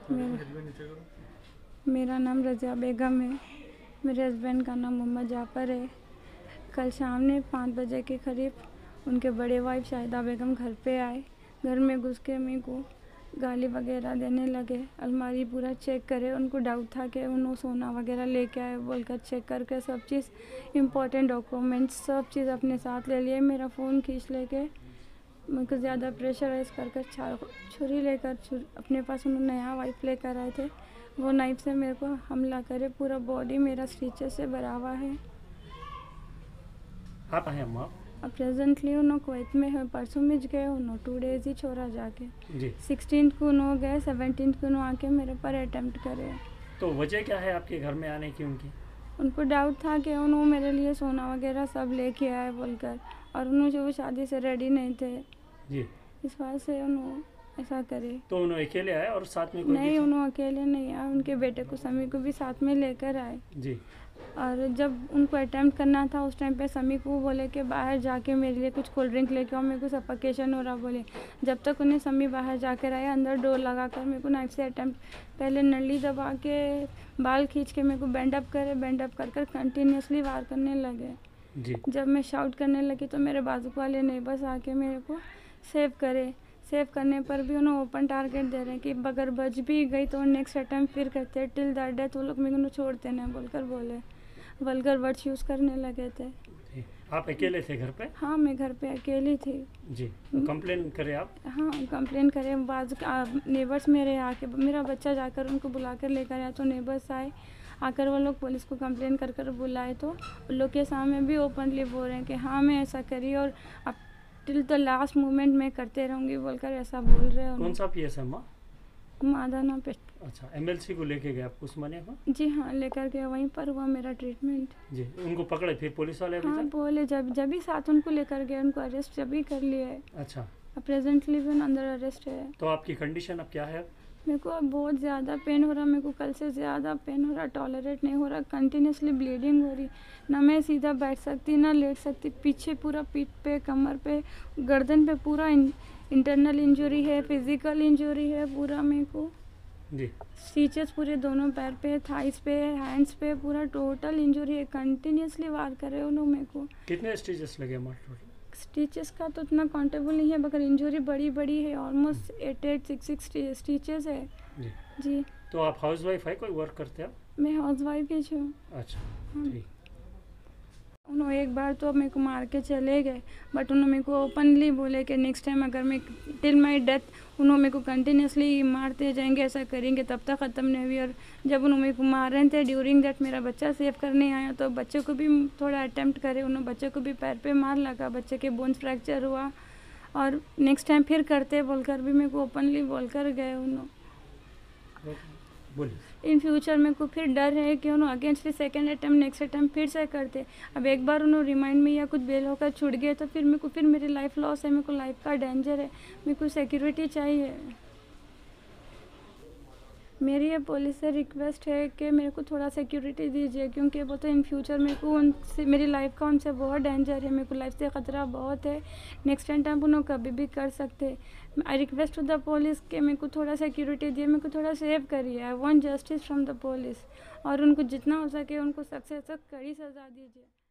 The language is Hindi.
मेरा नाम रज़िया बेगम है। मेरे हस्बैंड का नाम मोहम्मद जाफ़र है। कल शाम ने 5 बजे के करीब उनके बड़े वाइफ शाहिदा बेगम घर पे आए। घर में घुस के मेरे को गाली वगैरह देने लगे। अलमारी पूरा चेक करे, उनको डाउट था कि उन्होंने सोना वगैरह लेके आए बोलकर चेक करके सब चीज़ इम्पोर्टेंट डॉक्यूमेंट्स सब चीज़ अपने साथ ले लिए। मेरा फ़ोन खींच लेके मेरे को ज़्यादा प्रेशराइज़ कर छुरी लेकर अपने पास उन्होंने नया वाइफ लेकर आए थे। वो नाइफ से मेरे को हमला करे। पूरा बॉडी मेरा स्टिचेस से भरा हुआ है। आप हैं अम्मा? अब प्रेजेंटली उन्होंने कुवैत में है। परसों में गए उन्होंने 2 डेज़ ही छोड़ा जाके जी। 16 को उन्होंने गए, 17 को उन्होंने आके मेरे पर अटेम्प्ट करे। तो वजह क्या है आपके घर में आने की उनकी? उनको डाउट था कि उन्होंने मेरे लिए सोना वगैरह सब लेके आए बोलकर, और उन्होंने जो शादी से रेडी नहीं थे जी, इस बात से उन्होंने ऐसा करे। तो उन्होंने अकेले आए और साथ में कोई? नहीं, उन्होंने अकेले नहीं आए, उनके बेटे को समी को भी साथ में लेकर आए। जी। और जब उनको अटेम्प्ट करना था उस टाइम पे समी को बोले कि बाहर जाके मेरे लिए कुछ कोल्ड ड्रिंक लेके आओ, मेरे को सफोकेशन हो रहा बोले। जब तक उन्हें समी बाहर जाकर आए, अंदर डोर लगा कर मेरे को नाइफ से अटेम्प्ट, पहले नली दबा के बाल खींच के मेरे को बैंड अप कर कर कंटिन्यूसली वार करने लगे। जी। जब मैं शाउट करने लगी तो मेरे बाजू वाले नेबर्स आके मेरे को सेव करने पर भी उन्हें ओपन टारगेट दे रहे हैं कि अगर बच भी गई तो नेक्स्ट अटैम्प्ट फिर करते हैं, टिल दैट डेथ वो लोग मेरे को छोड़ते नहीं बोलकर बोले। वल्गर वर्ड्स यूज़ करने लगे थे। आप अकेले थे घर पे? हाँ, मैं घर पे अकेली थी। जी। तो कंप्लेन करे आप? हाँ, कंप्लेन करे। नेबर्स मेरे आके मेरा बच्चा जाकर उनको बुलाकर लेकर आया, तो नेबर्स आए, आकर वो लोग पुलिस को कंप्लेन कर बुलाए, तो उन लोग के सामने भी ओपनली बोल रहे हैं कि हाँ मैं ऐसा करी और अब टिल द लास्ट मोमेंट मैं करते रहूँगी बोलकर ऐसा बोल रहे हैं। कौन सा पीएस है माँ? मादाना पे। अच्छा, एमएलसी को लेके गए आप उस्मानिया को? जी हाँ, लेकर गया, वहीं पर हुआ मेरा ट्रीटमेंट। जी। उनको पकड़े फिर पुलिस वाले? हाँ, बोले जब ही साथ उनको लेकर गए, उनको अरेस्ट जब ही कर लिया है। अच्छा। अब प्रेजेंटली भी अंदर अरेस्ट है। तो आपकी कंडीशन अब क्या है? मेरे को अब बहुत ज़्यादा पेन हो रहा, मेरे को कल से ज़्यादा पेन हो रहा, टॉलरेट नहीं हो रहा, कंटिन्यूसली ब्लीडिंग हो रही। ना मैं सीधा बैठ सकती ना लेट सकती, पीछे पूरा पीठ पे, कमर पे, गर्दन पे पूरा इंटरनल इंजरी है, फिजिकल इंजरी है पूरा मेरे को। जी। स्टिचेस पूरे दोनों पैर पे, थाइस पे, हैंड्स पे, पूरा टोटल इंजरी है। कंटिन्यूसली वार कर रहे हो लोग मेरे को। कितने स्टिचेस लगे हमारे टोटल? स्टिचेस का तो इतना काउंटेबल नहीं है, मगर इंजरी बड़ी है, ऑलमोस्ट 8 स्टिचेस है। जी। जी। तो आप हाउसवाइफ है, कोई वर्क करते हैं? मैं हाउसवाइफ ही हूँ। अच्छा, हाँ। ठीक। उन्होंने एक बार तो मेरे को मार के चले गए, बट उन्होंने मेरे को ओपनली बोले कि नेक्स्ट टाइम अगर मैं टिल माई डेथ उन्होंने मेरे को कंटिन्यूसली मारते जाएंगे, ऐसा करेंगे तब तक ख़त्म नहीं हुई। और जब उन्होंने मेरे को मार रहे थे, ड्यूरिंग दैट मेरा बच्चा सेव करने आया, तो बच्चे को भी थोड़ा अटैम्प्ट करे, उन्होंने बच्चे को भी पैर पे मार लगा, बच्चे के बोन्स फ्रैक्चर हुआ। और नेक्स्ट टाइम फिर करते बोलकर भी मेरे को ओपनली बोलकर गए उन्होंने। इन फ्यूचर मेरे को फिर डर है कि उन्होंने अगेंस्ट फिर सेकेंड अटैम्प्ट नेक्स्ट अटैम्प्ट फिर से करते। अब एक बार उन्होंने रिमाइंड में या कुछ बेल होकर छूट गए तो फिर मेरी लाइफ लॉस है, मेरे को लाइफ का डेंजर है, मेरे को सिक्योरिटी चाहिए। मेरी ये पुलिस से रिक्वेस्ट है कि मेरे को थोड़ा सिक्योरिटी दीजिए, क्योंकि वो तो इन फ्यूचर मेरे को उनसे मेरी लाइफ का उनसे बहुत डेंजर है, मेरे को लाइफ से ख़तरा बहुत है। नेक्स्ट टाइम उन्होंने कभी भी कर सकते। I request to the police कि मेरे को थोड़ा सिक्योरिटी दिए, मेरे को थोड़ा सेव करिए। I want justice from the police, और उनको जितना हो सके उनको सख्त से सख्त कड़ी सज़ा दीजिए।